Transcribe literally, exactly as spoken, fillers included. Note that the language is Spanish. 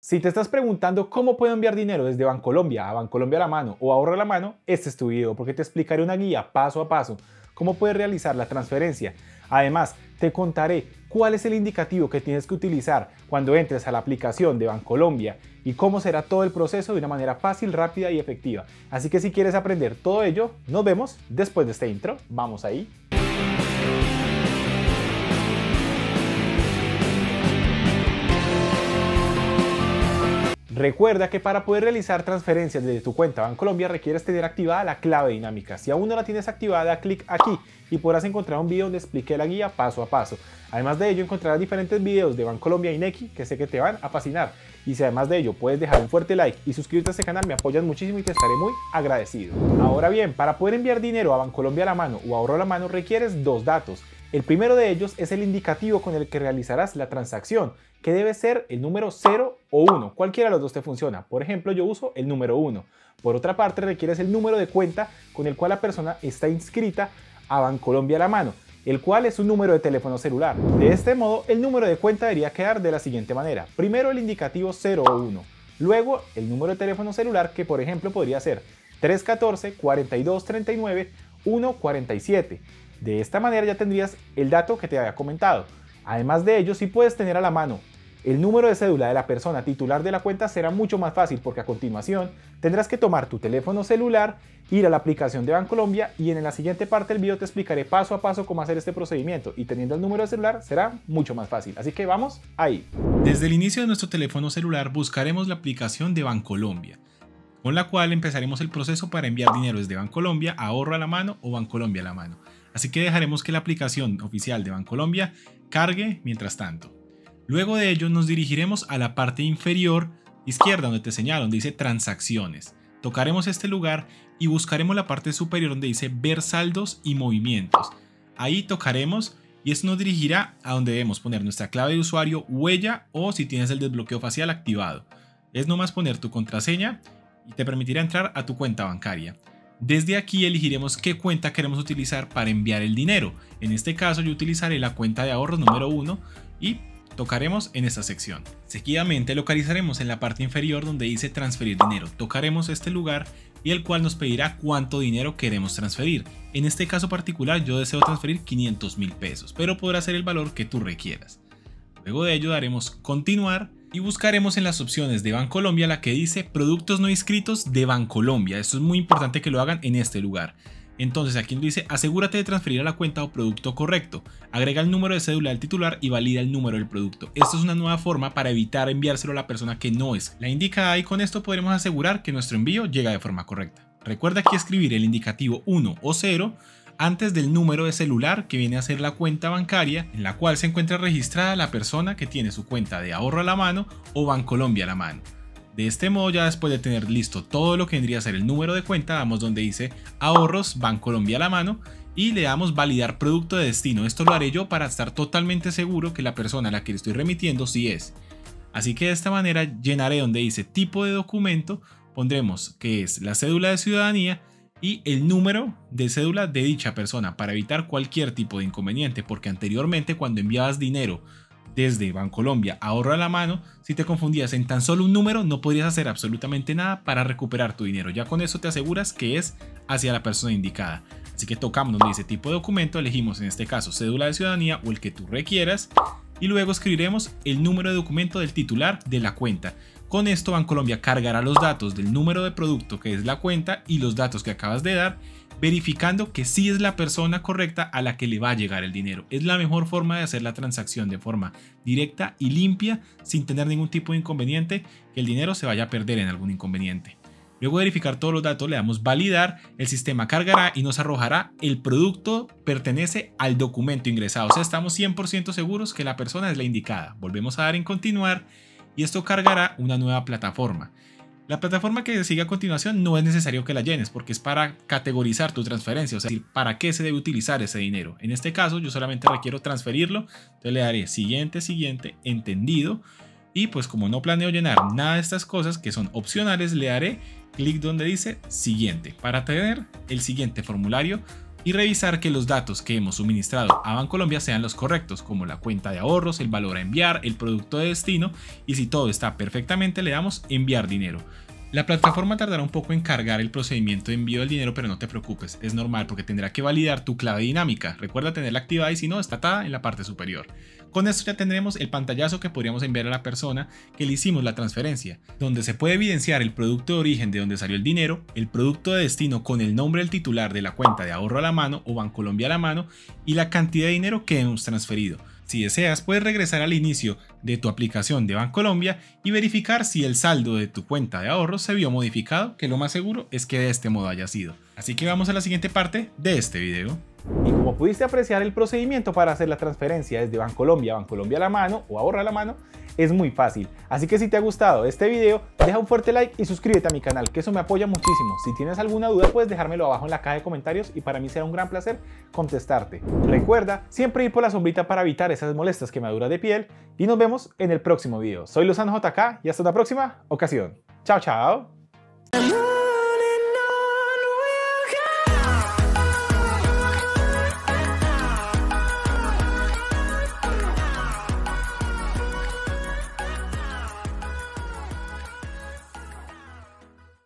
Si te estás preguntando cómo puedo enviar dinero desde Bancolombia a Bancolombia a la mano o Ahorro a la mano, este es tu video porque te explicaré una guía paso a paso cómo puedes realizar la transferencia. Además, te contaré cuál es el indicativo que tienes que utilizar cuando entres a la aplicación de Bancolombia y cómo será todo el proceso de una manera fácil, rápida y efectiva. Así que si quieres aprender todo ello, nos vemos después de este intro. Vamos ahí. Recuerda que para poder realizar transferencias desde tu cuenta Bancolombia requieres tener activada la clave dinámica. Si aún no la tienes activada, da clic aquí y podrás encontrar un video donde expliqué la guía paso a paso. Además de ello, encontrarás diferentes videos de Bancolombia y Nequi que sé que te van a fascinar. Y si además de ello puedes dejar un fuerte like y suscribirte a este canal, me apoyas muchísimo y te estaré muy agradecido. Ahora bien, para poder enviar dinero a Bancolombia a la mano o Ahorro a la mano requieres dos datos. El primero de ellos es el indicativo con el que realizarás la transacción, que debe ser el número cero o uno, cualquiera de los dos te funciona. Por ejemplo, yo uso el número uno. Por otra parte, requieres el número de cuenta con el cual la persona está inscrita a Bancolombia a la mano, el cual es un número de teléfono celular. De este modo, el número de cuenta debería quedar de la siguiente manera. Primero el indicativo cero o uno, luego el número de teléfono celular, que por ejemplo podría ser tres uno cuatro, cuatro dos tres nueve, uno cuatro siete. De esta manera ya tendrías el dato que te había comentado. Además de ello, si puedes tener a la mano el número de cédula de la persona titular de la cuenta, será mucho más fácil porque a continuación tendrás que tomar tu teléfono celular, ir a la aplicación de Bancolombia y en la siguiente parte del video te explicaré paso a paso cómo hacer este procedimiento, y teniendo el número de celular será mucho más fácil. Así que vamos ahí. Desde el inicio de nuestro teléfono celular buscaremos la aplicación de Bancolombia, con la cual empezaremos el proceso para enviar dinero desde Bancolombia a Ahorro a la mano o Bancolombia a la mano. Así que dejaremos que la aplicación oficial de Bancolombia cargue mientras tanto. Luego de ello nos dirigiremos a la parte inferior izquierda donde te señalo, donde dice transacciones. Tocaremos este lugar y buscaremos la parte superior donde dice ver saldos y movimientos. Ahí tocaremos y esto nos dirigirá a donde debemos poner nuestra clave de usuario, huella o si tienes el desbloqueo facial activado. Es nomás poner tu contraseña y te permitirá entrar a tu cuenta bancaria. Desde aquí elegiremos qué cuenta queremos utilizar para enviar el dinero. En este caso yo utilizaré la cuenta de ahorros número uno y tocaremos en esta sección. Seguidamente localizaremos en la parte inferior donde dice transferir dinero. Tocaremos este lugar y el cual nos pedirá cuánto dinero queremos transferir. En este caso particular yo deseo transferir quinientos mil pesos, pero podrá ser el valor que tú requieras. Luego de ello daremos continuar y buscaremos en las opciones de Bancolombia la que dice productos no inscritos de Bancolombia. Esto es muy importante que lo hagan en este lugar. Entonces aquí nos dice asegúrate de transferir a la cuenta o producto correcto, agrega el número de cédula del titular y valida el número del producto. Esto es una nueva forma para evitar enviárselo a la persona que no es la indicada y con esto podremos asegurar que nuestro envío llega de forma correcta. Recuerda aquí escribir el indicativo uno o cero antes del número de celular que viene a ser la cuenta bancaria en la cual se encuentra registrada la persona que tiene su cuenta de Ahorro a la mano o Bancolombia a la mano. De este modo, ya después de tener listo todo lo que vendría a ser el número de cuenta, damos donde dice ahorros Bancolombia a la mano y le damos validar producto de destino. Esto lo haré yo para estar totalmente seguro que la persona a la que le estoy remitiendo sí es. Así que de esta manera llenaré donde dice tipo de documento, pondremos que es la cédula de ciudadanía y el número de cédula de dicha persona para evitar cualquier tipo de inconveniente, porque anteriormente cuando enviabas dinero desde Bancolombia a Ahorro a la mano, si te confundías en tan solo un número no podrías hacer absolutamente nada para recuperar tu dinero. Ya con eso te aseguras que es hacia la persona indicada. Así que tocamos donde dice tipo de documento, elegimos en este caso cédula de ciudadanía o el que tú requieras y luego escribiremos el número de documento del titular de la cuenta. Con esto Bancolombia cargará los datos del número de producto que es la cuenta y los datos que acabas de dar, verificando que sí es la persona correcta a la que le va a llegar el dinero. Es la mejor forma de hacer la transacción de forma directa y limpia sin tener ningún tipo de inconveniente, que el dinero se vaya a perder en algún inconveniente. Luego de verificar todos los datos le damos validar, el sistema cargará y nos arrojará el producto pertenece al documento ingresado. O sea, estamos cien por ciento seguros que la persona es la indicada. Volvemos a dar en continuar y esto cargará una nueva plataforma. La plataforma que sigue a continuación no es necesario que la llenes porque es para categorizar tu transferencia, o sea, para qué se debe utilizar ese dinero. En este caso yo solamente requiero transferirlo, entonces le daré siguiente, siguiente, entendido y pues como no planeo llenar nada de estas cosas que son opcionales, le daré clic donde dice siguiente para tener el siguiente formulario y revisar que los datos que hemos suministrado a Bancolombia sean los correctos, como la cuenta de ahorros, el valor a enviar, el producto de destino, y si todo está perfectamente le damos enviar dinero. La plataforma tardará un poco en cargar el procedimiento de envío del dinero, pero no te preocupes, es normal porque tendrá que validar tu clave dinámica. Recuerda tenerla activada y si no, está atada en la parte superior. Con esto ya tendremos el pantallazo que podríamos enviar a la persona que le hicimos la transferencia, donde se puede evidenciar el producto de origen de donde salió el dinero, el producto de destino con el nombre del titular de la cuenta de ahorro a la mano o Bancolombia a la mano y la cantidad de dinero que hemos transferido. Si deseas, puedes regresar al inicio de tu aplicación de Bancolombia y verificar si el saldo de tu cuenta de ahorros se vio modificado, que lo más seguro es que de este modo haya sido. Así que vamos a la siguiente parte de este video. Y como pudiste apreciar, el procedimiento para hacer la transferencia desde Bancolombia a Bancolombia a la mano o ahorro a la mano es muy fácil. Así que si te ha gustado este video, deja un fuerte like y suscríbete a mi canal, que eso me apoya muchísimo. Si tienes alguna duda, puedes dejármelo abajo en la caja de comentarios y para mí será un gran placer contestarte. Recuerda siempre ir por la sombrita para evitar esas molestas quemaduras de piel y nos vemos en el próximo video. Soy Lozano J K y hasta la próxima ocasión. Chao, chao.